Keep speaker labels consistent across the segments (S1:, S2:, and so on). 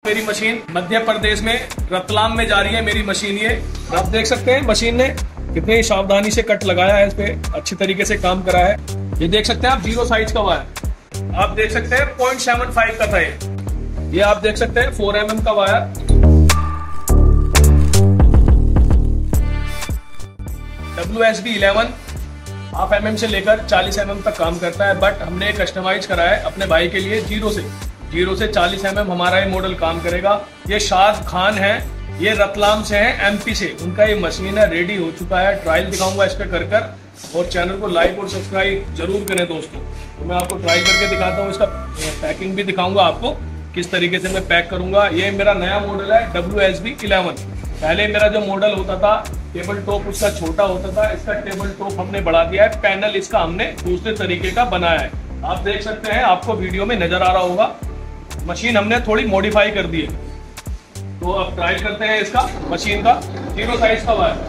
S1: मेरी मशीन मध्य प्रदेश में रतलाम में जा रही है मेरी मशीन। ये आप देख सकते हैं मशीन ने कितनी सावधानी से कट लगाया है, इस पे अच्छी तरीके से काम करा है। ये देख सकते हैं आप 0 साइज का वायर, आप देख सकते हैं 0.75 का था ये आप देख सकते हैं 4 mm का वायर। WSB 11 हाफ mm से लेकर 40 mm तक काम करता है, बट हमने कस्टमाइज करा है अपने भाई के लिए 0 से 40 mm हमारा ये मॉडल काम करेगा। ये शाद खान है, ये रतलाम से है, MP से। उनका ये मशीन है, रेडी हो चुका है। ट्रायल दिखाऊंगा इस पे कर और चैनल को लाइक और सब्सक्राइब जरूर करें दोस्तों। तो मैं आपको ट्राई करके दिखाता हूँ, इसका पैकिंग भी दिखाऊंगा आपको किस तरीके से मैं पैक करूंगा। ये मेरा नया मॉडल है WSB 11। पहले मेरा जो मॉडल होता था टेबल टॉप उसका छोटा होता था, इसका टेबल टॉप हमने बढ़ा दिया है। पैनल इसका हमने दूसरे तरीके का बनाया है, आप देख सकते हैं, आपको वीडियो में नजर आ रहा होगा। मशीन हमने थोड़ी मॉडिफाई कर दी है। तो अब ट्राई करते हैं इसका मशीन का 0 साइज का वायर।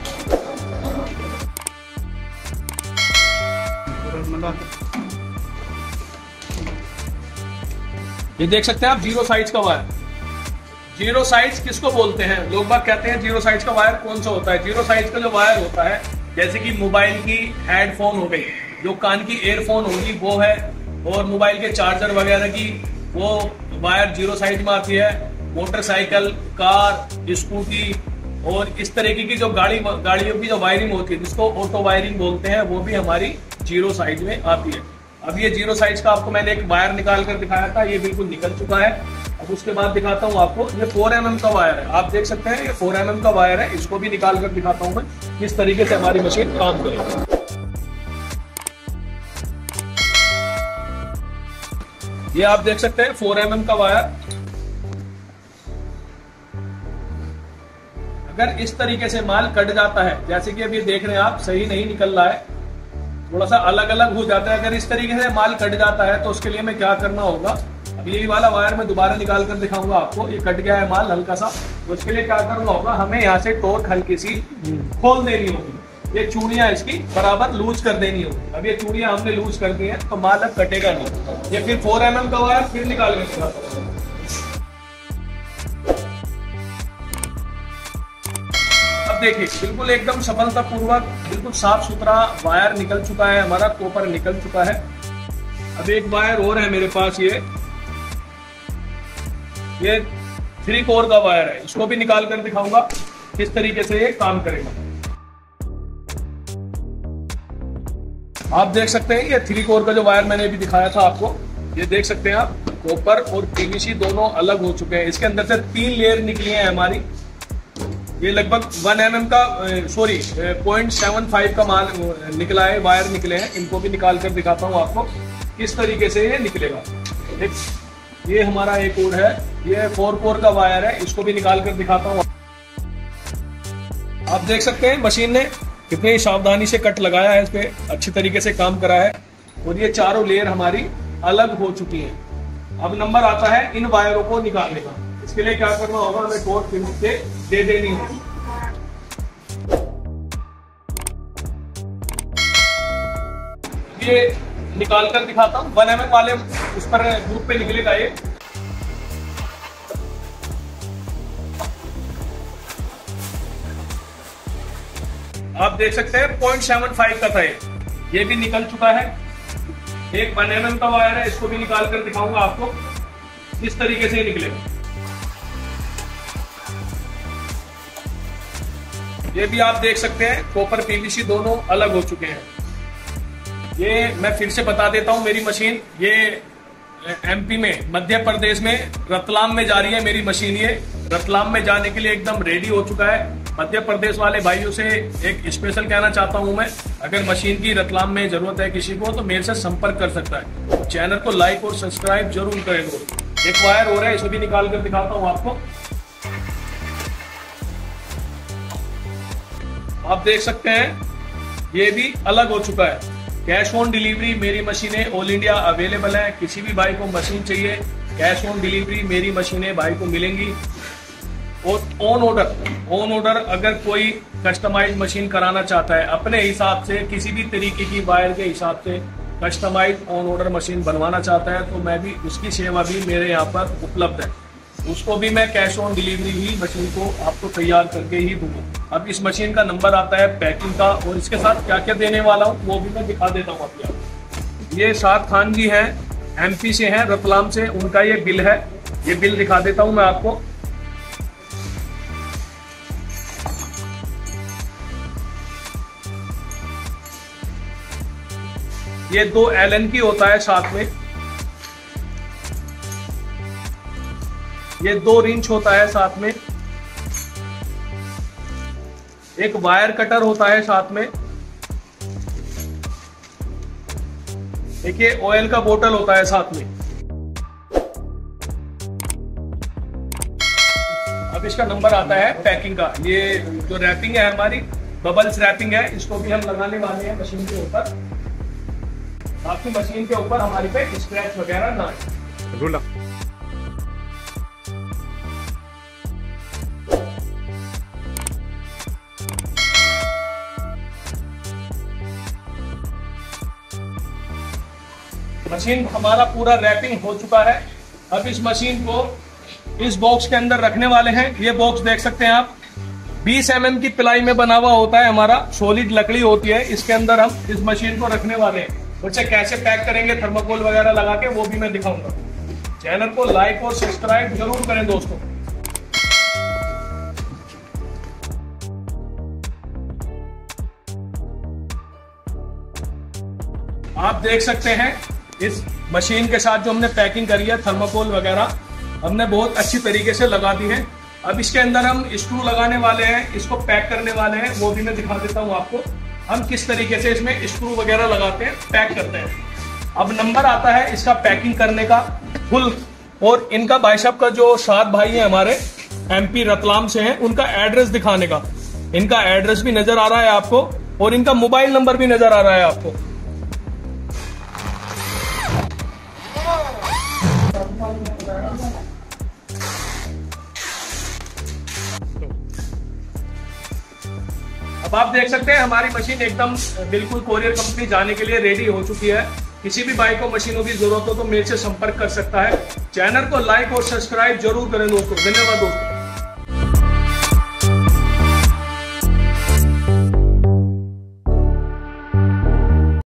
S1: ये देख सकते हैं आप 0 साइज का वायर। 0 साइज किसको बोलते हैं? लोग बात कहते हैं 0 साइज का वायर कौन सा होता है। 0 साइज का जो वायर होता है, जैसे कि मोबाइल की हेडफोन हो गई, जो कान की एयरफोन होगी वो है, और मोबाइल के चार्जर वगैरह की वो वायर 0 साइज में आती है। मोटरसाइकिल, कार, स्कूटी और इस तरीके की जो गाड़ियों की जो वायरिंग होती है जिसको ऑटो वायरिंग बोलते हैं, वो भी हमारी 0 साइज में आती है। अब ये 0 साइज का आपको मैंने एक वायर निकाल कर दिखाया था, ये बिल्कुल निकल चुका है। अब उसके बाद दिखाता हूँ आपको, ये 4 mm का वायर है, आप देख सकते हैं ये 4 mm का वायर है। इसको भी निकाल कर दिखाता हूँ मैं किस तरीके से हमारी मशीन काम करेगी। ये आप देख सकते हैं 4 mm का वायर। अगर इस तरीके से माल कट जाता है, जैसे कि अभी देख रहे हैं आप, सही नहीं निकल रहा है, थोड़ा सा अलग अलग हो जाता है। अगर इस तरीके से माल कट जाता है तो उसके लिए मैं क्या करना होगा, अब यही वाला वायर मैं दोबारा निकाल कर दिखाऊंगा आपको। ये कट गया है माल हल्का सा, तो उसके लिए क्या करना होगा, हमें यहाँ से टोर्क हल्की सी खोल देनी होगी। ये चूड़ियां इसकी बराबर लूज कर देनी होगी। अब ये चूड़ियां हमने लूज कर दी है तो माल अब कटेगा नहीं। ये फिर 4 mm का वायर फिर निकाल कर दिखाता हूं। देखिए बिल्कुल एकदम सफलतापूर्वक बिल्कुल साफ सुथरा वायर निकल चुका है हमारा, कॉपर निकल चुका है। अब एक वायर और है मेरे पास, ये 3 कोर का वायर है, इसको भी निकाल कर दिखाऊंगा किस तरीके से ये काम करेगा। आप देख सकते हैं ये 3 कोर का जो वायर मैंने अभी दिखाया था आपको, ये देख सकते हैं आप, कॉपर और PVC दोनों अलग हो चुके हैं। इसके अंदर से 3 लेयर निकली है हमारी। ये लगभग 1 mm का 0.75 का माल निकला है, वायर निकले हैं। इनको भी निकाल कर दिखाता हूँ आपको किस तरीके से ये निकलेगा। ये हमारा एक कोड है, ये 4 कोर का वायर है, इसको भी निकाल कर दिखाता हूँ। आप देख सकते हैं मशीन ने कितनी सावधानी से कट लगाया है, इस पे अच्छी तरीके से काम करा है, और ये चारों लेयर हमारी अलग हो चुकी हैं। अब नंबर आता है इन वायरों को निकालने का। इसके लिए क्या करना होगा, हमें टोर्क फिर से दे देनी होगी। ये निकाल कर दिखाता हूँ, 1 mm वाले उस पर ग्रुप पे निकलेगा ये। आप देख सकते हैं 0.75 का था ये भी निकल चुका है। एक 1 mm का वायर है, इसको भी निकाल कर दिखाऊंगा आपको किस तरीके से निकलेगा। ये भी आप देख सकते हैं कॉपर PVC दोनों अलग हो चुके हैं। ये मैं फिर से बता देता हूं, मेरी मशीन ये MP में मध्य प्रदेश में रतलाम में जा रही है मेरी मशीन। ये रतलाम में जाने के लिए एकदम रेडी हो चुका है। मध्य प्रदेश वाले भाइयों से एक स्पेशल कहना चाहता हूं मैं, अगर मशीन की रतलाम में जरूरत है किसी को तो मेरे से संपर्क कर सकता है। चैनल को लाइक और सब्सक्राइब जरूर करें दोस्तों। एक वायर हो रहा है, इसे भी निकाल कर दिखाता हूं आपको। आप देख सकते हैं ये भी अलग हो चुका है। कैश ऑन डिलीवरी मेरी मशीनें ऑल इंडिया अवेलेबल है। किसी भी भाई को मशीन चाहिए, कैश ऑन डिलीवरी मेरी मशीनें भाई को मिलेंगी। और ऑन ऑर्डर अगर कोई कस्टमाइज मशीन कराना चाहता है अपने हिसाब से, किसी भी तरीके की वायर के हिसाब से कस्टमाइज ऑन ऑर्डर मशीन बनवाना चाहता है, तो मैं भी उसकी सेवा भी मेरे यहाँ पर उपलब्ध है। उसको भी मैं कैश ऑन डिलीवरी ही मशीन को आपको तैयार करके ही दूंगा। अब इस मशीन का नंबर आता है पैकिंग का, और इसके साथ क्या क्या देने वाला हूँ वो भी मैं दिखा देता हूँ अभी आपको। ये साद खान जी हैं, MP से हैं, रतलाम से, उनका ये बिल है। ये बिल दिखा देता हूँ मैं आपको। ये 2 Allen की होता है साथ में, ये 2 रिंच होता है साथ में, एक वायर कटर होता है साथ में, एक ये ऑयल का बोतल होता है साथ में। अब इसका नंबर आता है पैकिंग का। ये जो रैपिंग है हमारी बबल्स रैपिंग है, इसको भी हम लगाने वाले हैं मशीन के ऊपर, ताकि मशीन के ऊपर हमारी पे स्क्रैच वगैरह ना आए। मशीन हमारा पूरा रैपिंग हो चुका है। अब इस मशीन को इस बॉक्स के अंदर रखने वाले हैं। ये बॉक्स देख सकते हैं आप, 20 mm की प्लाई में बना हुआ होता है, हमारा सॉलिड लकड़ी होती है। इसके अंदर हम इस मशीन को रखने वाले हैं। उसे कैसे पैक करेंगे थर्माकोल वगैरह लगा के, वो भी मैं दिखाऊंगा। चैनल को लाइक और सब्सक्राइब जरूर करें दोस्तों। आप देख सकते हैं इस मशीन के साथ जो हमने पैकिंग करी है, थर्माकोल वगैरह हमने बहुत अच्छी तरीके से लगा दी है। अब इसके अंदर हम स्क्रू लगाने वाले हैं, इसको पैक करने वाले हैं, वो भी मैं दिखा देता हूँ आपको हम किस तरीके से इसमें स्क्रू वगैरह लगाते हैं, पैक करते हैं। अब नंबर आता है इसका पैकिंग करने का फुल, और इनका भाई साहब का जो सात भाई है हमारे MP रतलाम से हैं, उनका एड्रेस दिखाने का। इनका एड्रेस भी नजर आ रहा है आपको, और इनका मोबाइल नंबर भी नजर आ रहा है आपको। अब आप देख सकते हैं हमारी मशीन एकदम बिल्कुल कोरियर कंपनी जाने के लिए रेडी हो चुकी है। किसी भी भाई को मशीनों की जरूरत हो तो मेरे से संपर्क कर सकता है। चैनल को लाइक और सब्सक्राइब जरूर करें दोस्तों। धन्यवाद दोस्तों।